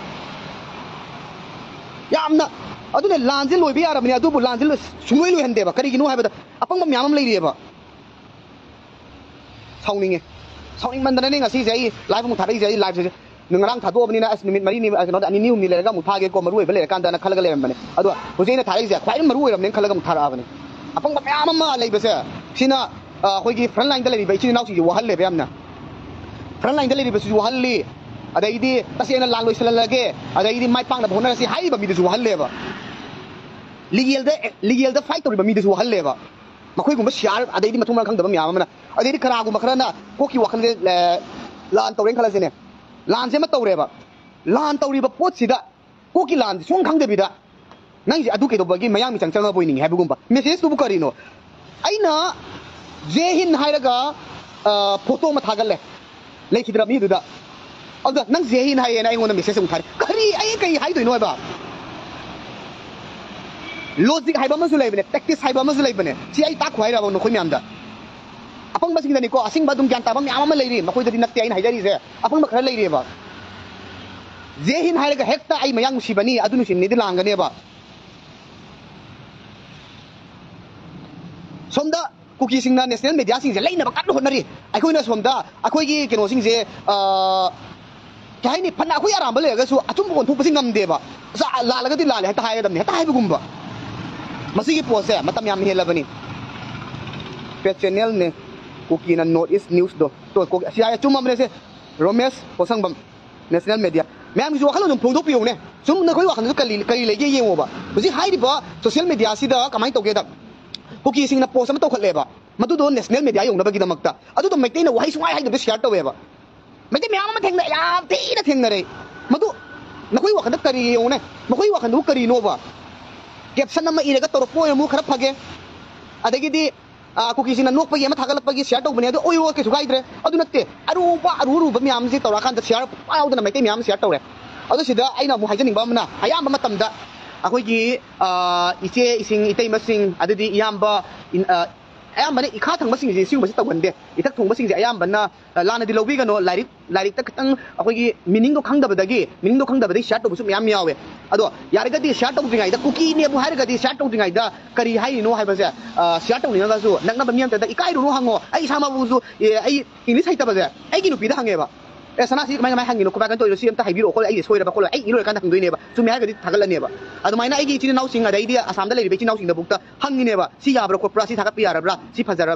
ꯌꯥꯝꯅ ꯑꯗꯨꯅꯦ ꯂꯥꯟꯁꯦ ꯂꯣꯏꯕ ꯌꯥꯔꯕꯅꯤ ꯑꯗꯨꯕꯨ ꯂꯥꯟꯁꯦ ꯁꯨꯡꯂꯣꯏ ꯂꯣꯏꯍꯟꯗꯦꯕ ꯀꯔꯤꯒꯤꯅꯣ ꯍꯥꯏꯕꯗ ꯑꯄꯪꯕ ꯃꯌꯥꯝ ꯑꯃ ꯂꯩꯔꯤꯑꯕ ꯁꯥꯎꯅꯤꯡꯉꯦ ꯁꯥꯎꯅꯤꯡꯃꯟꯗꯅꯅꯦ ꯉꯁꯤꯁꯦ ꯑꯩ ꯂꯥꯏꯚ ꯑꯃꯨꯛ ꯊꯥꯔꯛꯏꯁꯦ ꯑꯩ ꯂꯥꯏꯚꯁꯦ ꯉꯔꯥꯡ ꯊꯥꯗꯣꯛꯑꯕꯅꯤꯅ ꯑꯁ ꯅꯨꯃꯤꯠ ꯃꯔꯤꯅꯤ ꯀꯩꯅꯣꯗ ꯑꯅꯤ ꯍꯨꯝꯅꯤ ꯂꯩꯔꯒ ꯑꯃꯨꯛ ꯊꯥꯒꯦꯀꯣ ꯃꯔꯨ ꯑꯣꯏꯕ ꯂꯩꯔꯀꯥꯟꯗꯅ ꯈꯜꯂꯒ ꯂꯩꯔꯝꯕꯅꯦ ꯑꯗꯣ ꯍꯧꯖꯤꯛ ꯑꯩꯅ ꯊꯥꯔꯛꯏꯁꯦ ꯈ꯭ꯋꯥꯏꯗꯒꯤ ꯃꯔꯨ ꯑꯣꯏꯔꯕꯅꯦꯅ ꯈꯜꯂꯒ ꯑꯃꯨꯛ ꯊꯥꯔꯛꯑꯕꯅꯦ ꯑꯄꯪꯕ ꯃꯌꯥꯝ ꯑꯃ ꯂꯩꯕꯁꯦ ꯁꯤꯅ ꯑꯩꯈꯣꯏꯒꯤ ꯐ꯭ꯔꯟ ꯂꯥꯏꯟꯗ ꯂꯩꯔꯤꯕ ꯏꯆꯤꯜ ꯏꯅꯥꯎꯁꯤꯡꯁꯦ ꯋꯥꯍꯜꯂꯦꯕ ꯌꯥꯝꯅ ꯐ꯭ꯔꯟ ꯂꯥꯏꯟꯗ ꯂꯩꯔꯤꯕꯁꯤꯁꯨ ꯋꯥꯍꯜꯂꯤ ꯑꯗꯩꯗꯤ ꯇꯁꯦꯡꯅ ꯂꯥꯟ ꯂꯣꯏꯁꯤꯜꯍꯜꯂꯒꯦ ꯑꯗꯩꯗꯤ ꯃꯥꯏ ꯄꯥꯛꯅꯕ ꯍꯣꯠꯅꯔꯁꯤ ꯍꯥꯏꯔꯤꯕ ꯃꯤꯗꯨꯁꯨ ꯋꯥꯍꯜꯂꯦꯕ ꯂꯤꯒꯦꯜꯗ ꯂꯤꯒꯦꯜꯗ ꯐꯥꯏꯠ ꯇꯧꯔꯤꯕ ꯃꯤꯗꯨꯁꯨ ꯋꯥꯍꯜꯂꯦꯕ ꯃꯈꯣꯏꯒꯨꯝꯕ ꯁꯤꯌꯥꯔ ꯑꯗꯩꯗꯤ ꯃꯊꯣꯡ ꯃꯔꯝ ꯈꯪꯗꯕ ꯃꯌꯥꯝ ꯑꯃꯅ ꯑꯗꯩꯗꯤ ꯀꯅꯥꯒꯨꯝꯕ ꯈꯔꯅ ꯀꯣꯛꯀꯤ ꯋꯥꯈꯜꯁꯦ ꯂꯥꯟ ꯇꯧꯔꯦꯅ ꯈꯜꯂꯁꯤꯅꯦ ꯂꯥꯟꯁꯦ ꯑꯃ ꯇꯧꯔꯦꯕ ꯂꯥꯟ ꯇꯧꯔꯤꯕ ꯄꯣꯠꯁꯤꯗ ꯀꯣꯛꯀꯤ ꯂꯥꯟꯁꯦ ꯁꯨꯝ ꯈꯪꯗꯕꯤꯗ ꯅꯪꯁꯦ ꯑꯗꯨ ꯀꯩꯗꯧꯕꯒꯤ ꯃꯌꯥꯡ ꯃꯤꯆꯪ ꯆꯪꯉꯕ ꯑꯣꯏꯅꯤꯡꯉꯤ ꯍꯥꯏꯕꯒꯨꯝꯕ ꯃꯦꯁꯦꯖꯇꯨꯕꯨ ꯀꯔꯤꯅꯣ ꯑꯩꯅ ꯖꯦ ꯍꯤꯟ ꯍꯥꯏꯔꯒ ꯐꯣꯇꯣ ꯑꯃ ꯊꯥꯒꯠꯂꯦ ꯂꯩꯈꯤꯗ꯭ꯔ ꯃꯤꯗꯨꯗ ꯑꯗꯨꯗ ꯅꯪ ꯖꯦ ꯍꯤꯟ ꯍꯥꯏꯌꯦꯅ ꯑꯩꯉꯣꯟꯗ ꯃꯦꯁꯦꯖ ꯑꯃꯨꯛ ꯊꯥꯔꯦ ꯀꯔꯤ ꯑꯩ ꯀꯔꯤ ꯍꯥꯏꯗꯣꯏꯅꯣ ꯍꯥꯏꯕ ꯂꯣꯖꯤꯛ ꯍꯥꯏꯕ ꯑꯃꯁꯨ ꯂꯩꯕꯅꯦ ꯇꯦꯛꯇꯤꯁ ꯍꯥꯏꯕ ꯑꯃꯁꯨ ꯂꯩꯕꯅꯦ ꯁꯤ ꯑꯩ ꯇꯥꯛꯈꯣ ꯍꯥꯏꯔꯕ ꯅꯈꯣꯏ ꯃꯌꯥꯝꯗ ꯑꯄꯪꯕꯁꯤꯡꯗꯅꯤꯀꯣ ꯑꯁꯤꯡꯕ ꯑꯗꯨꯝ ꯒ꯭ꯌꯥꯟ ꯇꯥꯕ ꯃꯌꯥꯝ ꯑꯃ ꯂꯩꯔꯤ ꯃꯈꯣꯏꯗꯗꯤ ꯅꯠꯇꯦ ꯑꯩꯅ ꯍꯥꯏꯖꯔꯤꯁꯦ ꯑꯄꯪꯕ ꯈꯔ ꯂꯩꯔꯤꯑꯕ ꯖꯦ ꯍꯤꯟ ꯍꯥꯏꯔꯒ ꯍꯦꯛꯇ ꯑꯩ ꯃꯌꯥꯡ ꯅꯨꯡꯁꯤꯕꯅꯤ ꯑꯗꯨ ꯅꯨꯡꯁꯤꯕꯅꯤꯗꯤ ꯂꯥꯡꯒꯅꯦꯕ ꯁꯣꯝꯗ ꯀꯨꯀꯤꯁꯤꯡꯅ ꯅꯦꯁꯅꯦꯜ ꯃꯦꯗꯤꯌꯥꯁꯤꯡꯁꯦ ꯂꯩꯅꯕ ꯀꯟꯅ ꯍꯣꯠꯅꯔꯤ ꯑꯩꯈꯣꯏꯅ ꯁꯣꯝꯗ ꯑꯩꯈꯣꯏꯒꯤ ꯀꯩꯅꯣꯁꯤꯡꯁꯦ ꯀꯩ ꯍꯥꯏꯅꯤ ꯐꯅ ꯑꯩꯈꯣই ꯑꯔꯥꯟꯕ ꯂꯩꯔꯒꯁꯨ ꯑꯆꯨꯝꯕ ꯑꯣꯟꯊꯣꯛꯄꯁꯤ ꯉꯝꯗꯦꯕ ꯂꯥꯜꯂꯒꯗꯤ ꯂꯥꯜꯂꯦ ꯍꯦꯛꯇ ꯍꯥꯏꯒꯗꯕꯅꯤ ꯍꯦꯛꯇ ꯍꯥꯏꯕꯒꯨꯝꯕ ꯃꯁꯤꯒꯤ ꯄꯣꯠꯁꯦ ꯃꯇꯝ ꯌꯥꯝ ꯍꯦꯜꯂꯕꯅꯤ ꯄꯦꯠ ꯆꯦꯅꯦꯜꯅꯦ ꯀꯨꯀꯤꯅ ꯅꯣꯔꯠ ꯏꯁ ꯅ꯭ꯌꯨꯁꯗꯣ ꯁꯤ ꯍꯥꯏ ꯆꯨꯝꯃꯕꯅꯦꯁꯦ ꯔꯣꯃꯦꯁ ꯄꯣꯁꯪꯕꯝ ꯅꯦꯁꯅꯦꯜ ꯃꯦꯗꯤꯌꯥ ꯃꯌꯥꯝꯒꯤꯁꯨ ꯋꯥꯈꯜ ꯑꯗꯨꯝ ꯐꯣꯡꯗꯣꯛꯄꯤꯌꯨꯅꯦ ꯁꯨꯝ ꯅꯈꯣꯏ ꯋꯥꯈꯜꯗꯁꯨ ꯀꯔꯤ ꯀꯔꯤ ꯂꯩꯒꯦ ꯌꯦꯡꯉꯣꯕ ꯍꯧꯖꯤꯛ ꯍꯥꯏꯔꯤꯕ ꯁꯣꯁꯤꯌꯦꯜ ꯃꯦꯗꯤꯌꯥꯁꯤꯗ ꯀꯃꯥꯏꯅ ꯇꯧꯒꯦꯗ ꯀꯨꯀꯤꯁꯤꯡꯅ ꯄꯣꯁ ꯑꯃ ꯇꯧꯈꯠꯂꯦꯕ ꯃꯗꯨꯗꯣ ꯅꯦꯁꯅꯦꯜ ꯃꯦꯗꯤꯌꯥ ꯌꯧꯅꯕꯒꯤꯗꯃꯛꯇ ꯑꯗꯨꯗꯣ ꯃꯩꯇꯩꯅ ꯋꯥꯍꯩ ꯁꯨꯡꯍꯥꯏ ꯍꯥꯏꯗꯕꯗ ꯁꯤꯌꯥꯔ ꯇꯧꯋꯦꯕ ꯃꯩꯇꯩ ꯃꯌꯥꯝ ꯑꯃ ꯊꯦꯡꯅ ꯌꯥꯝ ꯊꯤꯅ ꯊꯦꯡꯅꯔꯦ ꯃꯗꯨ ꯅꯈꯣꯏ ꯋꯥꯈꯜꯗ ꯀꯔꯤ ꯌꯦꯡꯉꯨꯅꯦ ꯃꯈꯣꯏ ꯋꯥꯈꯜꯗꯨꯕꯨ ꯀꯔꯤꯅꯣꯕ ꯀꯦꯞꯁꯟ ꯑꯃ ꯏꯔꯒ ꯇꯧꯔꯛꯄ ꯑꯣꯏꯔꯃꯨ ꯈꯔ ꯐꯒꯦ ꯑꯗꯒꯤꯗꯤ ꯀꯨꯀꯤꯁꯤꯡꯅ ꯅꯣꯛꯄꯒꯤ ꯑꯃ ꯊꯥꯒꯠꯂꯛꯄꯒꯤ ꯁꯤꯌꯥꯔ ꯇꯧꯕꯅꯦ ꯑꯗꯣ ꯑꯣꯏꯔꯣ ꯀꯩꯁꯨ ꯀꯥꯏꯗ꯭ꯔꯦ ꯑꯗꯨ ꯅꯠꯇꯦ ꯑꯔꯨꯕ ꯑꯔꯨ ꯑꯔꯨꯕ ꯃꯌꯥꯝꯁꯤ ꯇꯧꯔꯀꯥꯟꯗ ꯁꯤꯌꯥꯔ ꯌꯥꯎꯗꯅ ꯃꯩꯇꯩ ꯃꯌꯥꯝ ꯁꯤꯌꯥꯔ ꯇꯧꯔꯦ ꯑꯗꯨ ꯁꯤꯗ ꯑꯩꯅ ꯑꯃꯨꯛ ꯍꯥꯏꯖꯅꯤꯡꯕ ꯑꯃꯅ ꯑꯌꯥꯝꯕ ꯃꯇꯝꯗ ꯑꯩꯈꯣꯏꯒꯤ ꯏꯆꯦ ꯏꯁꯤꯡ ꯏꯇꯩꯃꯁꯤꯡ ꯑꯗꯨꯗꯤ ꯏꯌꯥꯝꯕ ꯑꯌꯥꯝꯕꯅ ꯏꯈꯥ ꯊꯪꯕꯁꯤꯡꯁꯦ ꯁꯤꯒꯨꯝꯕꯁꯤ ꯇꯧꯒꯟꯗꯦ ꯏꯊꯛ ꯊꯣꯡꯕꯁꯤꯡꯁꯦ ꯑꯌꯥꯝꯕꯅ ꯂꯥꯟꯅꯗꯤ ꯂꯧꯕꯤꯒꯅꯣ ꯂꯥꯏꯔꯤꯛ ꯂꯥꯏꯔꯤꯛꯇ ꯈꯤꯇꯪ ꯑꯩꯈꯣꯏꯒꯤ ꯃꯤꯅꯤꯡꯗꯣ ꯈꯪꯗꯕꯗꯒꯤ ꯃꯤꯅꯤꯡꯗꯣ ꯈꯪꯗꯕꯗꯒꯤ ꯁꯤꯌꯥꯔ ꯇꯧꯕꯁꯨ ꯃꯌꯥꯝ ꯌꯥꯎꯋꯦ ꯑꯗꯣ ꯌꯥꯔꯒꯗꯤ ꯁꯤꯌꯥꯔ ꯇꯧꯗ꯭ꯔꯤꯉꯩꯗ ꯀꯨꯀꯤꯅꯦꯕꯨ ꯍꯥꯏꯔꯒꯗꯤ ꯁꯤꯌꯥꯔ ꯇꯧꯗ꯭ꯔꯤꯉꯩꯗ ꯀꯔꯤ ꯍꯥꯏꯔꯤꯅೋ ꯍꯥꯏꯕꯁꯦ ꯁꯤꯌꯥꯔ ꯇꯧꯅꯤꯡꯉꯒꯁꯨ ꯅꯛꯅꯕ ꯃꯤ ꯑꯝꯇꯗ ꯏꯀꯥꯏꯔꯨꯅꯣ ꯍꯪꯉꯣ ꯑꯩ ꯏꯁꯥꯃꯛꯁꯨ ꯑꯩ ꯏꯪꯂꯤꯁ ꯍꯩꯇꯕꯁꯦ ꯑꯩꯒꯤ ꯅꯨꯄꯤꯗ ꯍꯪꯉꯦꯕ ꯑꯦ ꯁꯅꯥꯁꯤ ꯀꯃꯥꯏ ꯀꯃꯥꯏ ꯍꯪꯉꯤꯅꯣ ꯀꯃꯥꯏ ꯀꯃꯥꯏ ꯇꯧꯔꯤꯅꯣ ꯁꯤ ꯑꯝꯇ ꯍꯥꯏꯕꯤꯔꯛꯑꯣ ꯈꯣꯠꯂꯣ ꯑꯩ ꯁꯣꯏꯔꯕ ꯈꯣꯠꯂꯣ ꯑꯩ ꯏꯔꯣꯏꯔꯀꯥꯟꯗ ꯍꯪꯗꯣꯏꯅꯦꯕ ꯆꯨꯝꯃꯦ ꯍꯥꯏꯔꯒꯗꯤ ꯊꯥꯒꯠꯂꯅꯦꯕ ꯑꯗꯨꯃꯥꯏꯅ ꯑꯩꯒꯤ ꯏꯆꯤꯜ ꯏꯅꯥꯎꯁꯤꯡ ꯑꯗꯩꯗꯤ ꯑꯁꯥꯝꯗ ꯂꯩꯔꯤꯕ ꯏꯆꯤꯜ ꯏꯅꯥꯎꯁꯤꯡꯗꯕꯨꯛꯇ ꯍꯪꯉꯤꯅꯦꯕ ꯁꯤ ꯌꯥꯕ꯭ꯔꯥ ꯈꯣꯠꯄ꯭ꯔꯥ ꯁꯤ ꯊꯥꯒꯠꯄ ꯌꯥꯔꯕ꯭ꯔꯥ ꯁꯤ ꯐꯖꯔꯕ꯭ꯔꯥ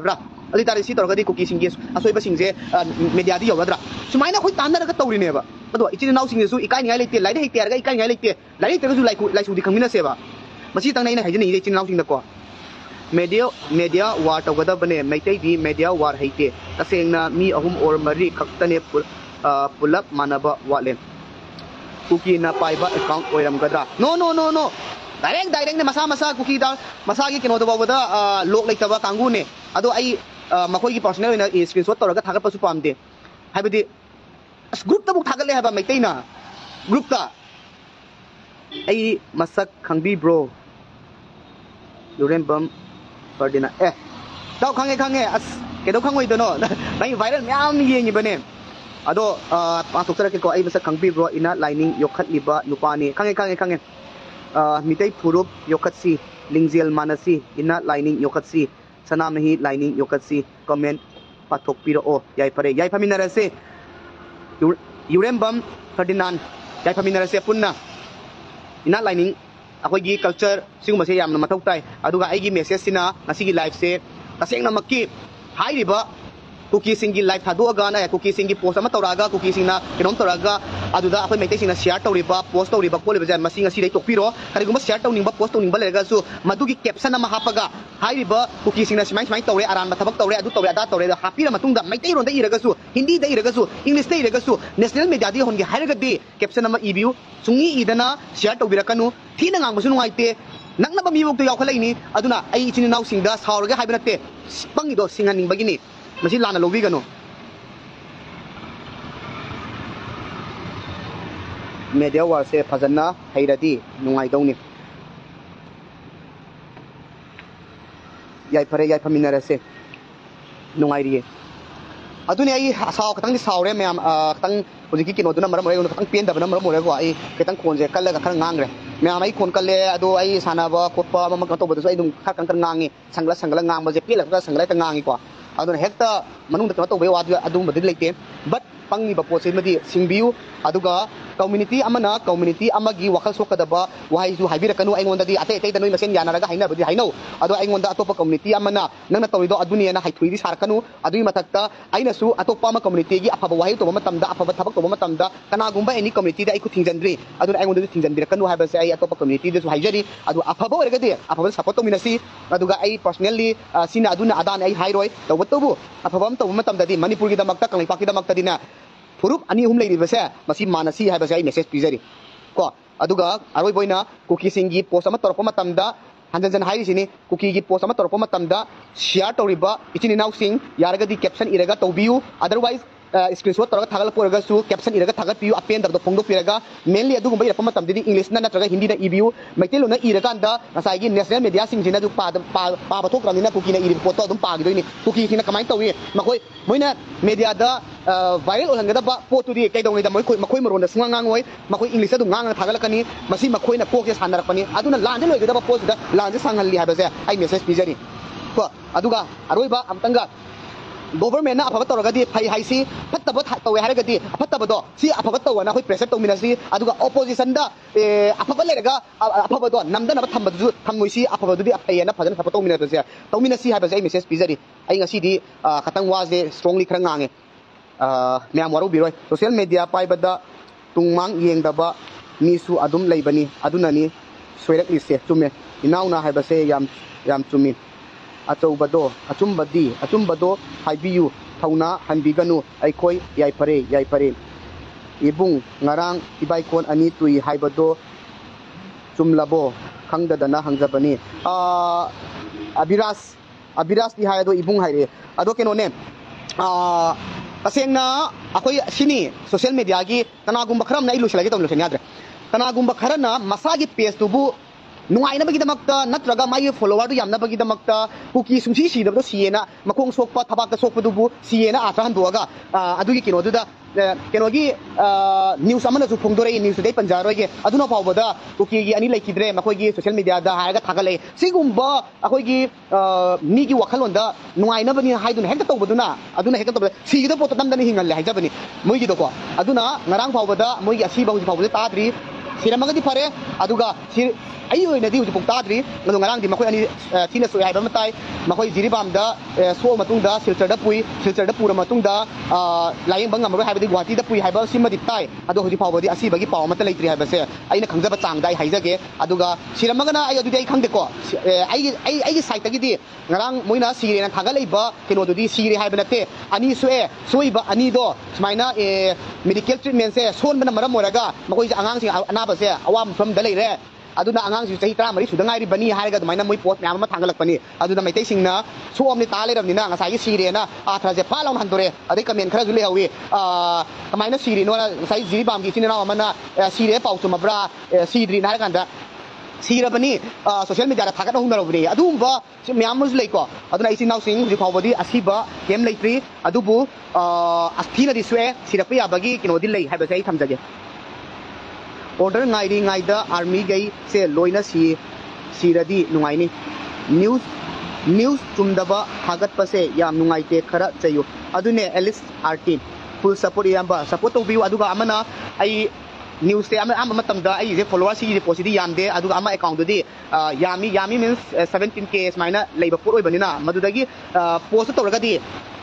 ꯑꯗꯨ ꯇꯥꯔꯦ ꯁꯤ ꯇꯧꯔꯒꯗꯤ ꯀꯨꯀꯤ ꯁꯤꯡꯒꯤ ꯑꯁꯣꯏꯕꯁꯤꯡꯁꯦ ꯃꯦꯗꯤꯌꯥꯗ ꯌꯧꯒꯗ꯭ꯔꯥ ꯁꯨꯃꯥꯏꯅ ꯑꯩꯈꯣꯏ ꯇꯥꯟꯅꯔꯒ ꯇꯧꯔꯤꯅꯦꯕ ꯑꯗꯣ ꯏꯆꯤꯟ ꯏꯅꯥꯎꯁꯤꯡꯗꯁꯨ ꯏꯀꯥꯏꯅꯤꯡꯉꯥꯏ ꯂꯩꯇꯦ ꯂꯥꯏꯔꯤꯛ ꯍꯩꯇꯦ ꯍꯥꯏꯔꯒ ꯏꯀꯥꯏꯅꯤꯡꯉꯥꯏ ꯂꯩꯇꯦ ꯂꯥꯏꯔꯤꯛ ꯍꯩꯇ꯭ꯔꯒꯁꯨ ꯂꯥꯏꯁꯨꯗꯤ ꯈꯪꯃꯤꯟꯅꯁꯦꯕ ꯃꯁꯤꯇꯪꯅ ꯑꯩꯅ ꯍꯥꯏꯖꯅꯤꯡꯉꯤꯁꯦ ꯏꯆꯤꯟ ꯏꯅꯥꯎꯁꯤꯡꯗꯀꯣ ꯃꯦꯗꯤꯌꯥ ꯃꯦꯗꯤꯌꯥ ꯋꯥꯔ ꯇꯧꯒꯗꯕꯅꯦ ꯃꯩꯇꯩꯗꯤ ꯃꯦꯗꯤꯌꯥ ꯋꯥꯔ ꯍꯩꯇꯦ ꯇꯁꯦꯡꯅ ꯃꯤ ꯑꯍꯨꯝ ꯑꯣꯔ ꯃꯔꯤ ꯈꯛꯇꯅꯦ ꯄꯨꯂꯞ ꯃꯥꯟꯅꯕ ꯋꯥꯠꯂꯦ ꯀꯨꯀꯤꯅ ꯄꯥꯏꯕ ꯑꯦꯀꯥꯎꯟꯠ ꯑꯣꯏꯔꯝꯒꯗ꯭ꯔꯥ no no no no direct direct मसा मसा कुकी दा मसा की किनो दबावदा लोक लेतबा कांगू ने अदो आई मखोई की पर्सनल ओइना स्क्रीनशॉट तौरगा थागत पसु पामदे हाइबदि अस ग्रुप तबु थागले हाबा मैतैना ग्रुप ता आई मसक खंगबी ब्रो युरेंबम फर्दिना ए दाव खंगे खंगे अस केदो खंगोइ दनो नाइ वायरल म्याम येंगी बने अदो पाथोक तरके को आई मसक खंगबी ब्रो इना लाइनिंग योखतलिबा नुपानी खंगे खंगे खंगे मितई फुरुप योखत्सी लिंगजेल मानसी इना लाइनिंग योखत्सी सनामही लाइनिंग योखत्सी कमेंट पाथोक पिरो याई फरे याई फमिनरसे युरेंबम फर्दिनान याई फमिनरसे पुन्ना इना लाइनिंग अखोगी कल्चर सिगुमसे यामना मथौ ताई अदुगा आइगी मेसेज सिना नसिगी लाइफ से तसेंगना मक्की हाइरिबा कुकी सिंगी लाइफ थादोगा ना कुकी सिंगी पोस्ट अमा तौरागा कुकी सिंगना केनोम तौरागा अदुदा अखोय मैतै सिंगना शेयर तौरिबा पोस्ट तौरिबा कोलिबा जाय मसिंग असि दै तोकपिरो करिगुमा शेयर तौनिंबा पोस्ट तौनिंबा लेगासु मदुगी कैप्शन अमा हापगा हाइरिबा कुकी सिंगना सिमाइ सिमाइ तौरे आरान थबक तौरे अदु तौरे अदा तौरे हापिरा मतुंगा मैतै रोंदा इरगासु हिंदी दै इरगासु इंग्लिश दै इरगासु नेशनल मीडिया दी होनगे हाइरगदी कैप्शन अमा इबिउ सुंगी इदना शेयर तौबिरकनु थीना ngangbसु नुंगाइते नंगनबा मिबोक्तो यावखलाइनी अदुना आई इचिन नाउ सिंगदा सावरगे हाइबा नते पंगिदो सिंहानिंबगिनी मसी लाना लोबीगनो मीडिया वार से फजना हैरदी नुंगाइदौनी याई फरे याई फमिनरसे नुंगाइरिये अदुने आई साव खतंग सावरे मैम खतंग हुजिकी किनो दुना मरम रे खतंग पेंदबना मरम रे को आई खतंग खोनजे कल्लगा खर ngang रे मैम आई खोन कल्ले अदो आई सानाबा कोपा मम कतो बदसु आई दुम खर कंकर ngangi संगला संगला ngang बजे पेलगा संगला त ngangi को अदुन हेक्ता मनुंग कनो तोबे वाद अदुम बदि लेते बट पंगी पोसे मदी सिंबियु अदुगा कम्युनिटी अमना कम्युनिटी अमगी वखल सोकदबा वहाइजु हाइबिरकनु आइंगोंददी अते अते दनोय मसेन यानारगा हाइनाबदि हाइनो अदो आइंगोंदा अतोप कम्युनिटी अमना नंगना तौरिदो अदुनियाना हाइथुइदि सारकनु अदुई मतक्ता आइनासु अतोप अमा कम्युनिटी गी अफबा वहाइ तोबा मतमदा अफबा थबक तोबा मतमदा कनागुंबा एनी कम्युनिटी दा आइखु थिंजनद्रि अदुन आइंगोंददि थिंजनबिरकनु हाइबसे आई अतोप कम्युनिटी दसु हाइजरी अदु अफबा ओरगदि अफबा सपोर्ट तोमिनसी अदुगा आई पर्सनली सिना अदुना अदान आई हाइरोय तौबतबु अफबा म तौबा मतमददि मणिपुर गी दमक्ता कंगलाइपाक गी दमक्तदिना फुरुप अनि हुम लेरिबसे मसी मानसी हाइबसे आई मेसेज पिजरी को अदुगा अरोय बोइना कुकी सिंगी पोस्ट अमा तोरप मतमदा हंजन हाइरिसिनी कुकी गी पोस्ट अमा तोरप मतमदा शेयर तौरिबा इचिन इनाउ सिंग यारगदी कैप्शन इरगा तौबियु अदरवाइज स्क्रीनशॉट तौरगा थागल पोरगासु कैप्शन इरगा थागत पियु अपेन दरदो फोंदो पिरगा मेनली अदुगुंबा इरप मतमदि इंग्लिश ना नत्रगा हिंदी ना इबियु मैतेलो ना इरगांदा नसाइगी नेशनल मीडिया सिंग जिना दु पा पा बथोक्रामिना कुकी ना इरि पोतो अदुम पागिदोइनी कुकी सिना कमाइन तौवी मखोय मोइना मीडिया दा वायरल ओलंगदबा पोतुदी कैदोंगैदा मखोय मखोय मरोंदा सुंगांगांगोय मखोय इंग्लिश अदु ngang थागलकनी मसी मखोयना कोकसे सानरपनी अदुना लांजे लोइगदबा पोस्टदा लांजे सांगहल्ली हाबसे आई मेसेज पिजरी को अदुगा अरोइबा अमतंगा गवर्नमेंट ना अफबा तौरगदी फै हाइसी फत्तबा तौवे हारगदी फत्तबदो सी अफबा तौवना होय प्रेशर तौमिनसी अदुगा ऑपोजिशन दा अफबा लेरगा अफबदो नमदना थंबदु थमोइसी अफबदुदी अफैना फजन सपोर्ट तौमिनदसे तौमिनसी हाबसे आई मेसेज पिजरी आई ngasiदी खतंग वाजे स्ट्रांगली खर ngange मैम वारो बिरोय सोशल मीडिया पाइबदा तुंगमांग येंगदबा मीसु अदुम लेबनी अदुननी सोयरकलिसे चुमे इनाउना हाबसे याम याम चुमी अचौबदो अचुंबदी अचुंबदो हाइबियु थौना हनबिगनु अइखोय याइफरे याइफरे इबुंग ngarang इबाइकोन अनि तुई हाइबदो चुमलबो खंगददना हंगजबनी आ अबिरास अबिरास दी हायदो इबुंग हाइरे अदो केनोने आ तसेंगना अखोय सिनी सोशल मीडिया की कनागुंबा खरम ना इलुसलागे तम लुसन याद्रे कनागुंबा खरना मसागी पेज तुबु नुआइनबगिदमक्ता नत्रगा माई फॉलोवर यामनबगिदमक्ता कुकी सुंसी सीदबदो सीएना मखोंग सोकपा थबाकता सोकपदुबु सीएना आत्रा हंदोगा अदुगी किनोदुदा केनोगी न्यूज अमनसु फोंदोरे न्यूज दे पंजारोगे अदुना फावबदा कुकीगी अनि लेकिद्रे मखोगी सोशल मीडिया दा हायगा थागले सिगुंबा अखोगी मीगी वखलोंदा नुआइनबनि हाइदुन हेक्ता तौबदुना अदुना हेक्ता तौबदा सीगिदा पोत तमदनि हिंगले हाइजबनि मोइगिदोको अदुना ngarang फावबदा मोइगी असीबा हुजि फावबदा ताद्रि ꯁꯤꯔꯝꯃꯒꯗꯤ ꯐꯔꯦ ꯑꯗꯨꯒ ꯑꯩ ꯑꯣꯏꯅꯗꯤ ꯍꯧꯖꯤꯛ ꯐꯥꯎ ꯇꯥꯗ꯭ꯔꯤ ꯑꯗꯣ ꯉꯔꯥꯡꯗꯤ ꯃꯈꯣꯏ ꯑꯅꯤ ꯊꯤꯅ ꯁꯣꯛꯑꯦ ꯍꯥꯏꯕ ꯑꯃ ꯇꯥꯏ ꯃꯈꯣꯏ ꯖꯤꯔꯤꯕꯥꯝꯗ ꯁꯣꯛꯑ ꯃꯇꯨꯡꯗ ꯁꯤꯜꯆꯔꯗ ꯄꯨꯏ ꯁꯤꯜꯆꯔꯗ ꯄꯨꯔ ꯃꯇꯨꯡꯗ ꯂꯥꯌꯦꯡꯕ ꯉꯝꯃꯔꯣꯏ ꯍꯥꯏꯕꯗꯤ ꯒꯨꯋꯥꯍꯥꯇꯤꯗ ꯄꯨꯏ ꯍꯥꯏꯕ ꯁꯤꯃꯗꯤ ꯇꯥꯏ ꯑꯗꯣ ꯍꯧꯖꯤꯛ ꯐꯥꯎꯕꯗꯤ ꯑꯁꯤꯕꯒꯤ ꯄꯥꯎ ꯑꯃꯠꯇ ꯂꯩꯇ꯭ꯔꯤ ꯍꯥꯏꯕꯁꯦ ꯑꯩꯅ ꯈꯪꯖꯕ ꯆꯥꯡꯗ ꯑꯩ ꯍꯥꯏꯖꯒꯦ ꯑꯗꯨꯒ ꯁꯤꯔꯝꯃꯒꯅ ꯑꯩ ꯑꯗꯨꯗꯤ ꯑꯩ ꯈꯪꯗꯦꯀꯣ ꯑꯩꯒꯤ ꯑꯩ ꯑꯩꯒꯤ ꯁꯥꯏꯠꯇꯒꯤꯗꯤ ꯉꯔꯥꯡ ꯃꯣꯏꯅ ꯁꯤꯔꯦꯅ ꯊꯥꯒꯠꯂꯛꯏꯕ ꯀꯩꯅꯣꯗꯨꯗꯤ ꯁꯤꯔꯦ ꯍꯥꯏꯕ ꯅꯠꯇꯦ ꯑꯅꯤ ꯁꯣꯛꯑꯦ ꯁꯣꯛꯏꯕ ꯑꯅꯤꯗꯣ ꯁꯨꯃꯥꯏꯅ ꯃꯦꯗꯤꯀꯦꯜ ꯇ꯭ꯔꯤꯠꯃꯦꯟꯁꯦ ꯁꯣꯟꯕꯅ ꯃꯔꯝ ꯑꯣꯏꯔꯒ ꯃꯈꯣꯏꯁꯦ ꯑꯉꯥꯡꯁꯤꯡ ꯑꯅꯥꯕꯁꯦ ꯑꯋꯥꯕ ꯃꯐꯝꯗ ꯂꯩꯔꯦ ꯑꯗꯨꯅ ꯑꯉꯥꯡꯁꯤ ꯆꯍꯤ ꯇꯔꯥꯃꯔꯤ ꯁꯨꯗ ꯉꯥꯏꯔꯤꯕꯅꯤ ꯍꯥꯏꯔꯒ ꯑꯗꯨꯃꯥꯏꯅ ꯃꯣꯏ ꯄꯣꯁ ꯃꯌꯥꯝ ꯑꯃ ꯊꯥꯡꯒꯠꯂꯛꯄꯅꯤ ꯑꯗꯨꯅ ꯃꯩꯇꯩꯁꯤꯡꯅ ꯁꯣꯛꯑꯝꯅꯤ ꯇꯥ ꯂꯩꯔꯕꯅꯤꯅ ꯉꯁꯥꯏꯒꯤ ꯁꯤꯔꯦꯅ ꯑꯥꯊ꯭ꯔꯁꯦ ꯐꯥ ꯂꯥꯎꯅ ꯍꯟꯗꯣꯔꯦ ꯑꯗꯩ ꯀꯃꯦꯟ ꯈꯔꯁꯨ ꯂꯩꯍꯧꯋꯤ ꯀꯃꯥꯏꯅ ꯁꯤꯔꯤꯅꯣꯅ ꯉꯁꯥꯏ ꯖꯤꯔꯤꯕꯥꯝꯒꯤ ꯏꯆꯤꯟ ꯏꯅꯥꯎ ꯑꯃꯅ ꯁꯤꯔꯦ ꯄꯥꯎ ꯆꯨꯝꯃꯕ꯭ꯔꯥ ꯁꯤꯗ꯭ꯔꯤꯅ ꯍꯥꯏꯔꯀꯥꯟꯗ ꯁꯤꯔꯕꯅꯤ ꯁꯣꯁꯤꯌꯦꯜ ꯃꯤꯗꯤꯌꯥꯗ ꯊꯥꯒꯠꯍꯧꯅꯔꯕꯅꯤ ꯑꯗꯨꯒꯨꯝꯕ ꯃꯌꯥꯝ ꯑꯃꯁꯨ ꯂꯩꯀꯣ ꯑꯗꯨꯅ ꯏꯆꯤꯟ ꯏꯅꯥꯎꯁꯤꯡ ꯍꯧꯖꯤꯛ ꯐꯥꯎꯕꯗꯤ ꯑꯁꯤꯕ ꯀꯩꯝ ꯂꯩꯇ꯭ꯔꯤ ꯑꯗꯨꯕꯨ ꯊꯤꯅꯗꯤ ꯁꯣꯛꯑꯦ ꯁꯤꯔꯛꯄ ꯌꯥꯕꯒꯤ ꯀꯩꯅꯣꯗꯤ ꯂꯩ ꯍꯥꯏꯕꯁꯦ ꯑꯩ ꯊꯝꯖꯒꯦ order ngairi ngaida army gai se loina si siradi nungaini news news chumdaba hagat pase yam nungaite khara chayu adune alice artin full support yamba support to biu aduga amana ai news te ama ama matamda ai je follower si je post di yamde aduga ama account di yami yami means seventeen k smaina leiba pot oibanina madudagi post to ragadi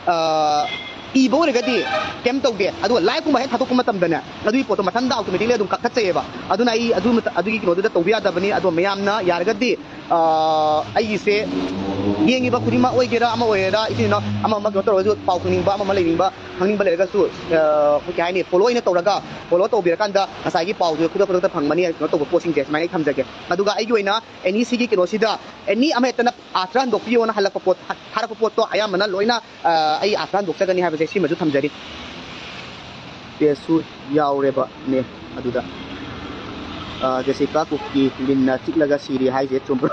ibo regadi kem tawde adu live kuma he thatok kuma tamdana adu poto mathanda automatically adum kakhatsayeba aduna ai adu adu gi kinodu da tawbiya dabani adu mayamna yaragadi ai se yengi ba kurima oigera ama oira itino ama ma ko tawaju pau kuningba ama ma leingba hangingba lerga su ko kai ni follow ina tawraga follow tawbira kanda asai gi pau du kuda kuda phangmani no tawbo posting je mai thamjage aduga ai gi oina any sigi kino sida any ama etana atran dokpio na halakpa pot harapa pot to ayamana loina ai atran doksagani ha ꯁꯤ ꯃꯁꯨ ꯊꯝꯖꯔꯤ ꯄꯦꯁꯨ ꯌꯥꯎꯔꯦꯕ ꯅꯦ ꯑꯗꯨꯗ ꯖꯦꯁꯤꯀꯥ ꯀꯨꯀꯤ ꯂꯤꯟꯅ ꯆꯤꯛꯂꯒ ꯁꯤꯔꯤ ꯍꯥꯏꯁꯦ ꯆꯨꯝꯕ꯭ꯔꯣ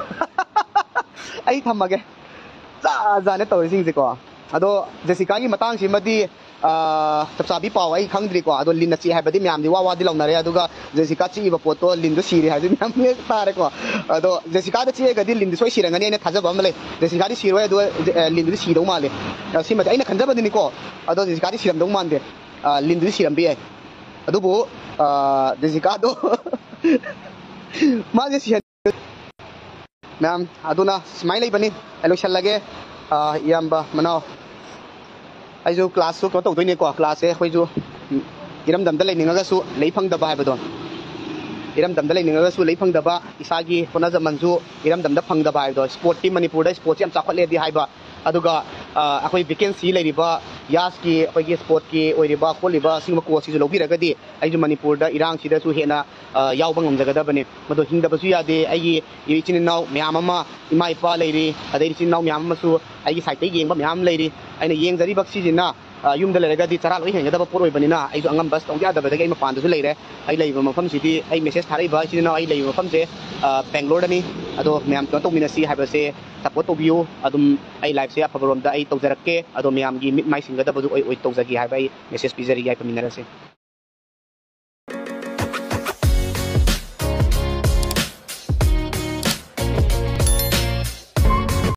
ꯑꯩ ꯊꯝꯃꯒꯦ ꯆꯥ ꯖꯥꯅꯦ ꯇꯧꯔꯤꯁꯤꯡꯁꯦꯀꯣ ꯑꯗꯣ ꯖꯦꯁꯤꯀꯥꯒꯤ ꯃꯇꯥꯡꯁꯤꯃꯗꯤ ꯆꯞ ꯆꯥꯕꯤ ꯄꯥꯎ ꯑꯩ ꯈꯪꯗ꯭ꯔꯤꯀꯣ ꯑꯗꯣ ꯂꯤꯟꯅ ꯆꯤꯛ ꯍꯥꯏꯕꯗꯤ ꯃꯌꯥꯝꯗꯤ ꯋꯥ ꯋꯥꯗꯤ ꯂꯧꯅꯔꯦ ꯑꯗꯨꯒ ꯖꯦꯁꯤꯀꯥ ꯆꯤꯛꯏꯕ ꯄꯣꯠꯇꯣ ꯂꯤꯟꯗꯣ ꯁꯤꯔꯤ ꯍꯥꯏꯕꯗꯤ ꯃꯌꯥꯝ ꯇꯥꯔꯦꯀꯣ ꯑꯗꯣ ꯖꯦꯁꯤꯀꯥꯗ ꯆꯤꯛꯑꯒꯗꯤ ꯂꯤꯟꯗꯤ ꯁꯣꯏ ꯁꯤꯔꯝꯒꯅꯤ ꯑꯩꯅ ꯊꯥꯖꯕ ꯑꯃ ꯂꯩ ꯖꯦꯁꯤꯀꯥꯗꯤ ꯁꯤꯔꯣꯏ ꯑꯗꯨꯒ ꯂꯤꯟꯗꯨꯗꯤ ꯁꯤꯗꯧ ꯃꯥꯜꯂꯦ ꯁꯤꯃꯗꯤ ꯑꯩꯅ ꯈꯟꯖꯕꯗꯤꯅꯤꯀꯣ ꯑꯗꯣ ꯖꯦꯁꯤꯀꯥꯗꯤ ꯁꯤꯔꯝꯗꯧ ꯃꯥꯟꯗꯦ ꯂꯤꯟꯗꯨꯗꯤ ꯁꯤꯔꯝꯕ ꯌꯥꯏ ꯑꯗꯨꯕꯨ ꯖꯦꯁꯤꯀꯥꯗꯣ ꯃꯥꯁꯦ ꯁꯤꯍꯟ ꯃꯌꯥꯝ ꯑꯗꯨꯅ ꯁꯨꯃꯥꯏꯅ ꯂꯩꯕꯅꯤ ꯑꯩ ꯂꯣꯏꯁꯜꯂꯒꯦ ꯏꯌꯥꯝꯕ ꯃꯅꯥꯎ ꯑꯩꯁꯨ ꯀ꯭ꯂꯥꯁꯁꯨ ꯀꯩꯅꯣ ꯇꯧꯗꯣꯏꯅꯦꯀꯣ ꯀ꯭ꯂꯥꯁꯁꯦ ꯑꯩꯈꯣꯏꯁꯨ ꯏꯔꯝꯗꯝꯗ ꯂꯩꯅꯤꯡꯉꯒꯁꯨ ꯂꯩ ꯐꯪꯗꯕ ꯍꯥꯏꯕꯗꯣ ꯏꯔꯝꯗꯝꯗ ꯂꯩꯅꯤꯡꯉꯒꯁꯨ ꯂꯩ ꯐꯪꯗꯕ ꯏꯁꯥꯒꯤ ꯍꯣꯠꯅꯖꯃꯟꯁꯨ ꯏꯔꯝꯗꯝꯗ ꯐꯪꯗꯕ ꯍꯥꯏꯕꯗꯣ ꯁ꯭ꯄꯣꯔꯠꯇꯤ ꯃꯅꯤꯄꯨꯔꯗ ꯁ꯭ꯄꯣꯔꯠꯁꯤ ꯌꯥꯝ ꯆꯥꯎꯈꯠꯂꯦꯗꯤ ꯍꯥꯏꯕ ꯑꯗꯨꯒ ꯑꯩꯈꯣꯏ ꯚꯦꯀꯦꯟꯁꯤ ꯂꯩꯔꯤꯕ ꯌꯥꯁꯀꯤ ꯑꯩꯈꯣꯏꯒꯤ ꯁ꯭ꯄꯣꯔꯠꯀꯤ ꯑꯣꯏꯔꯤꯕ ꯈꯣꯠꯂꯤꯕ ꯑꯁꯤꯒꯨꯝꯕ ꯀꯣꯆꯁꯤꯁꯨ ꯂꯧꯕꯤꯔꯒꯗꯤ ꯑꯩꯁꯨ ꯃꯅꯤꯄꯨꯔꯗ ꯏꯔꯥꯡꯁꯤꯗꯁꯨ ꯍꯦꯟꯅ ꯌꯥꯎꯕ ꯉꯝꯖꯒꯗꯕꯅꯤ ꯃꯗꯣ ꯍꯤꯡꯗꯕꯁꯨ ꯌꯥꯗꯦ ꯑꯩꯒꯤ ꯏꯆꯤꯟ ꯏꯅꯥꯎ ꯃꯌꯥꯝ ꯑꯃ ꯏꯃꯥ ꯏꯄꯥ ꯂꯩꯔꯤ ꯑꯗꯩ ꯏꯆꯤꯟ ꯏꯅꯥꯎ ꯃꯌꯥꯝ ꯑꯃꯁꯨ ꯑꯩꯒꯤ ꯁꯥꯏꯠꯇ ꯌꯦꯡꯕ ꯃꯌꯥꯝ ꯂꯩꯔꯤ ꯑꯩꯅ ꯌꯦꯡꯖꯔꯤꯕ ꯁꯤꯁꯤꯅ ꯌꯨꯝꯗ ꯂꯩꯔꯒꯗꯤ ꯆꯔꯥ ꯂꯣꯏ ꯍꯦꯟꯒꯗꯕ ꯄꯣꯠ ꯑꯣꯏꯕꯅꯤꯅ ꯑꯩꯁꯨ ꯑꯉꯝꯕ ꯇꯧ ꯌꯥꯗꯕꯗꯒꯤ ꯑꯩ ꯃꯄꯥꯟꯗꯁꯨ ꯂꯩꯔꯦ ꯑꯩ ꯂꯩꯔꯤꯕ ꯃꯐꯝꯁꯤꯗꯤ ꯑꯩ ꯃꯦꯁꯦꯖ ꯊꯥꯔꯛꯏꯕ ꯏꯆꯤꯟ ꯏꯅꯥꯎ ꯑꯩ ꯂꯩꯔꯤꯕ ꯃꯐꯝꯁꯦ ꯕꯦꯡꯒ꯭ꯂꯣꯔꯗꯅꯤ ꯑꯗꯣ ꯃꯌꯥꯝ ꯀꯩꯅꯣ ꯇꯧꯃꯤꯟꯅꯁꯤ ꯍꯥꯏꯕꯁꯦ ꯁꯞꯄꯣꯔꯠ ꯇꯧꯕꯤꯌꯨ ꯑꯗꯨꯝ ꯑꯩ ꯂꯥꯏꯐꯁꯦ ꯑꯐꯕꯔꯣꯝꯗ ꯑꯩ ꯇꯧꯖꯔꯛꯀꯦ ꯑꯗꯣ ꯃꯌꯥꯝꯒꯤ ꯃꯤꯠ ꯃꯥꯏ ꯁꯤꯡꯒꯗꯕꯗꯨ ꯑꯣꯏ ꯇꯧꯖꯒꯦ ꯍꯥꯏꯕ ꯑꯩ ꯃꯦꯁꯦꯖ ꯄꯤꯖꯔꯤ ꯌꯥꯏꯐꯃꯤꯟꯅꯔꯁꯦ